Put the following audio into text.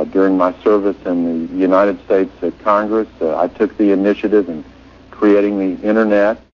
During my service in the United States Congress, I took the initiative in creating the Internet.